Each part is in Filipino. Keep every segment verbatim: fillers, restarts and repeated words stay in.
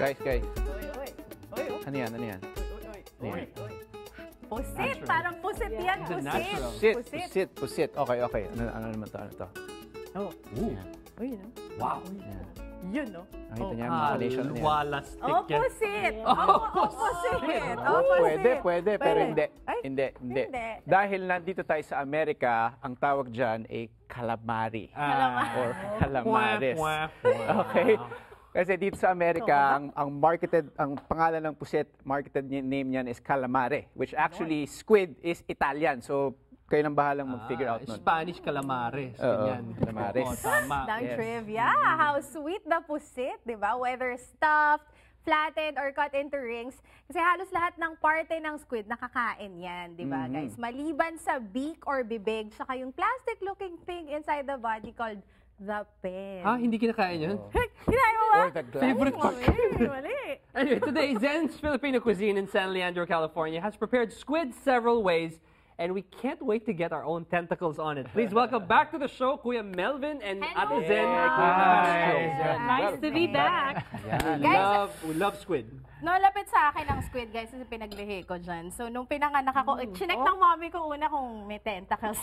Guys, guys. Oy, oy. Oy, oy. Ano yan? Ano yan? Oy, oy, oy. Pusit! Parang pusit yan. It's a Pusit. natural. Pusit, pusit, pusit. Okay, okay. Ano, ano naman to? Ano to? Oh. Ooh. Uy, no? Wow. Yan. Yun, no? Nakita niya, Ah, mga foundation na yan. wala stick Oh, yan. pusit! Oh, oh, pusit! Oh, pusit! Pwede, pwede, pero hindi. Ay, Hindi, hindi. hindi. Dahil nandito tayo sa Amerika, ang tawag dyan ay calamari. Ah. Or calamares. Wah, wah. Okay? Kasi dito sa Amerika, ang, ang marketed, ang pangalan ng pusit, marketed ni- name niyan is calamare, which actually squid is Italian. So, kayo nang bahalang mag-figure out nun. Spanish calamares. Oo, Ganyan. calamares. Oo, tama. Dang Yes. trivia. How sweet the pusit, di ba? Whether stuffed, flattened, or cut into rings. Kasi halos lahat ng parte ng squid nakakain yan, di ba, guys? Maliban sa beak or bibig, saka yung plastic-looking thing inside the body called the pen. Ah, hindi kinakain yun? Kinain mo ba? Or the glass. Favorite part. Mali, mali. Anyway, today, Zen's Filipino Cuisine in San Leandro, California has prepared squid several ways, and we can't wait to get our own tentacles on it. Please welcome back to the show, Kuya Melvin and Hello. Ate Zen. Hi. Nice to be back. Yan. We Guys, love, we love squid. No, lapit sa akin ang squid, guys, kasi pinaglihi ko dyan. So, nung pinanganak ako, mm. chinek ng mommy ko una kung may tentacles.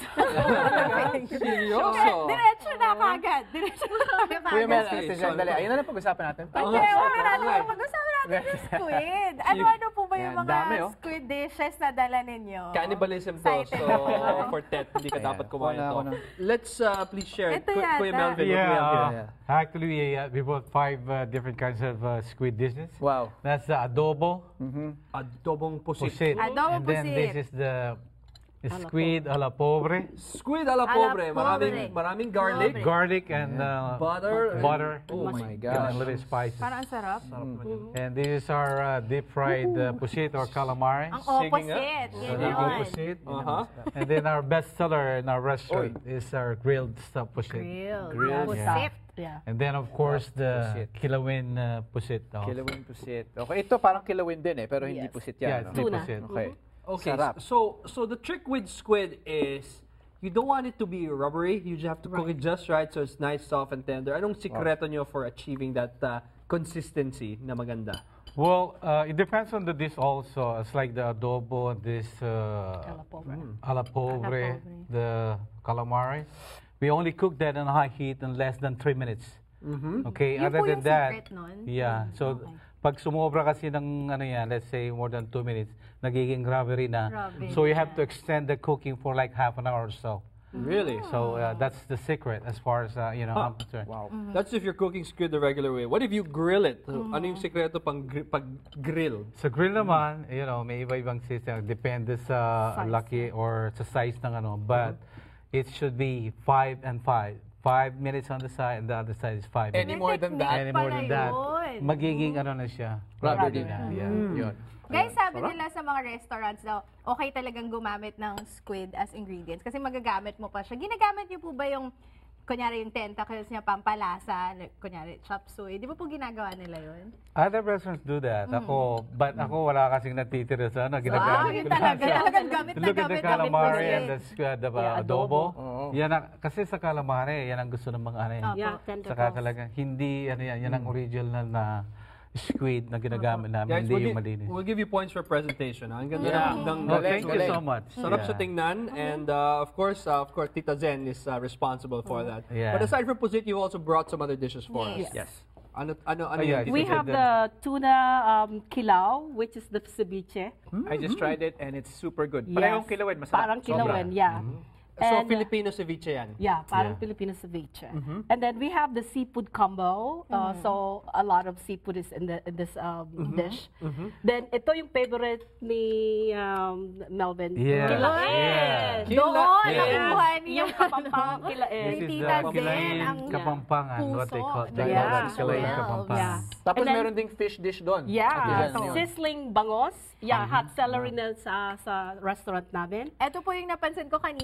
Seryoso? Diretso na kagad. Diretso na kagad. Kuya Mel, Okay, kasi so- dali. Ayun na lang pag-usapan natin. Okay, huwag na natin pag-usapan natin yung squid. Ano-ano po ba yung Yan, mga dami, oh. squid dishes na dala ninyo? Cannibalism to, Excited. so for Tet, hindi ka Ayan. dapat kumain Kuha na ako ito. ng- Let's uh, please share. Ito Ku- yata. Kuya Melvin, what do we Yeah, have uh, here? actually, we, uh, we bought five uh, different kinds of uh, squid dishes. Wow. That's the adobo, Adobong pusit. pusit, Adobo and then pusit. this is the squid a la pobre, Squid a la A la pobre. pobre. Maraming, maraming garlic. Pobre. garlic and uh, Butter. and- butter, Oh my and a gosh. little spices. Parang ang sarap. And this is our uh, deep fried uh, pusit or calamari. Ang Sige nga. opposite. So Yun the yun. pusit. Uh-huh. And then our best seller in our restaurant is our grilled stuffed pusit. Grilled. Grilled. Pusit. Yeah. And then of course the Pusit. kilawin uh, pusit. also. Kilawin pusit. Okay, ito parang kilawin din eh, pero hindi Yes. pusit Yeah, yan. it's no? the Tuna. pusit. Okay. Okay, Sarap. so so the trick with squid is you don't want it to be rubbery. You just have to cook it just right so it's nice, soft, and tender. Anong sikreto nyo for achieving that uh, consistency na maganda? Well, uh, it depends on the dish also. It's like the adobo, this uh, Ala pobre. ala pobre, pobre. the calamari. We only cook that on high heat in less than three minutes. Okay, Yun other po than yung that, secret nun? yeah. So, pag sumobra kasi ng ano yan, let's say more than two minutes, nagiging rubbery na. Grabe. So you have to extend the cooking for like half an hour or so. Really? So uh, that's the secret as far as uh, you know I'm concerned. Wow. That's if you're cooking squid the regular way. What if you grill it? Ano yung sikreto pang gri- pag grill? Sa grill naman, you know, may iba-ibang system. Depende sa Size. laki or sa size ng ano. But it should be five and five. Five minutes on the side and the other side is five Any minutes. more than that? Any more pala than that, yun. magiging ano na siya. Rubbery rubbery na. Yeah. Yun. Guys, sabi nila sa mga restaurants daw, okay talagang gumamit ng squid as ingredients kasi magagamit mo pa siya. Ginagamit niyo po ba yung, kunyari yung tentacles niya pampalasa, like, kunyari chop suey, di ba po ginagawa nila yun? Other restaurants do that. Ako, but ako wala kasing natitira sa ano. Ginagamit yun ko lang talaga. siya. Talagang gamit na Look at gamit the na calamari gamit and po the squid, the Yeah, adobo. Oo. Yan ang, kasi sa calamari, yan ang gusto ng mga ano yan. Opo. Yeah, Saka tentacles. talaga, hindi, ano yan, yan ang original na squid na ginagamit namin, Guys, hindi we'll, yung gi- malinis. we'll give you points for presentation. ah. Ang ganda Yeah. ng, ng Oh, Galing, thank you galing. so much. Sarap sa Yeah. tingnan, and uh, of course, uh, of course, Tita Zen is uh, responsible for that. Yeah. But aside from pusit, you also brought some other dishes for Yes. us. Yes. Ano, ano, ano Oh, yeah, yung We Tita have Zen? the tuna um, kilaw, which is the ceviche. I just tried it and it's super good. Yes. Parehong kilawin, masarap. Parang kilawin, yeah. So, And, uh, Filipino ceviche yan. Yeah, parang Yeah. Filipino ceviche. And then we have the seafood combo. Uh, So a lot of seafood is in, the, in this um, dish. Then ito yung favorite ni um, Melvin. Yeah. Kilain. Yeah. Doon, Yeah. nakuha niya. Yung kapampang kilain. This is Tita the Zen, Kilain ang Kapampangan, what they puso. call it. Yeah. That's Kilain Twelve. Kapampangan. Yeah. Tapos And then- meron ding fish dish doon. Yeah, Ate Zen, yun. sizzling bangos. Yeah, hot celery na sa sa restaurant namin. Ito po yung napansin ko kanina, di ba? Kasi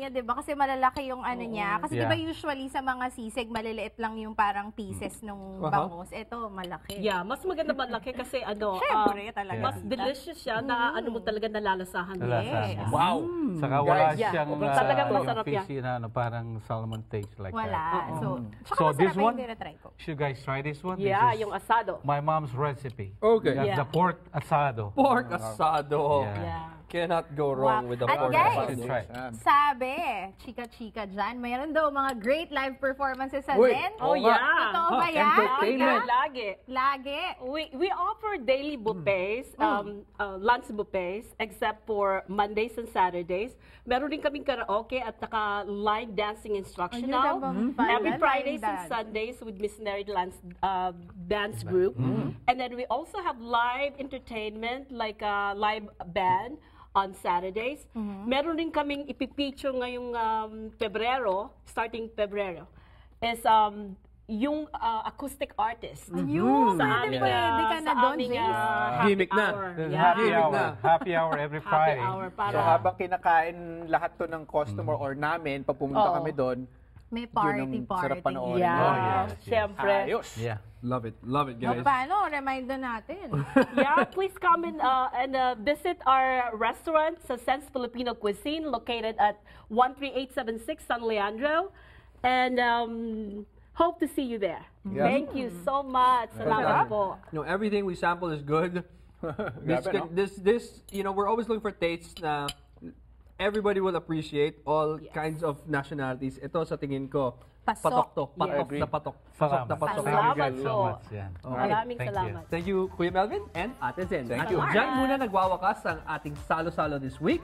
kasi malalaki yung ano niya. Kasi Yeah. di ba usually sa mga sisig, maliliit lang yung parang pieces nung Aha. bangus. Ito, malaki. Yeah, mas maganda malaki kasi ano, Syempre, um, talaga. mas delicious siya na ano mo talaga nalalasahan mo. Nalalasahan Yes. mo. Wow! Saka wala Guys, yeah. siyang Okay, uh, talagang yung masarap yan. fishy na ano, parang salmon taste like Wala. that. So, tsaka So masarap this yung one, tinatry ko. should you guys try this one? Yeah, This is yung asado. my mom's recipe. Okay. That's Yeah. the pork asado. Pork asado. Yeah. Yeah. Cannot go wrong Wow. with the At pork guys, asado. Try. Sabi, chika-chika dyan, mayroon daw mga great live performances sa Uy. Zen. Oh, Oo nga. yeah. Totoo ba yan? entertainment. Lagi. Lagi. We we offer daily buffets, um, uh, lunch buffets, except for Mondays and Saturdays. Meron din kaming karaoke at saka live dancing instructional. Ayun na bang Every pala, Fridays live and dance. Sundays with Miss Mary Dance uh, dance group. And then we also have live entertainment like a live band on Saturdays. Meron din kaming ipipicture ngayong um, Pebrero, starting Pebrero, is um, yung uh, acoustic artist. Yun, Sa pwede, aming, pwede uh, ka na sa doon, aming, James. uh, happy Gimmick na. hour. This is Yeah. happy Gimmick hour. na. Happy hour every Happy Friday. hour para So habang kinakain lahat to ng customer or namin, pag pumunta Oo. kami doon, May yun party, ang party. sarap panoorin. Yeah, Oh, yes, yes. syempre. Ayos. Yeah. Love it. Love it, O, guys. paano? Remind na natin. Yeah, please come in uh, and uh, visit our restaurant sa Sense Filipino Cuisine located at one three eight seven six San Leandro. And um, hope to see you there. Yeah. Thank you so much. Salamat po. You know, everything we sample is good. this, Grabe, no? this, this, you know, we're always looking for tastes na everybody will appreciate, all Yes. kinds of nationalities. Ito sa tingin ko, Pasok. patok to. Patok Yes. na patok. Pasok na Salamat. pasok. Thank you Salamat guys so po. much. Yeah. Maraming Thank you. salamat. Thank you, Kuya Melvin and Ate Zen. Thank At you. Diyan muna nagwawakas ang ating salo-salo this week.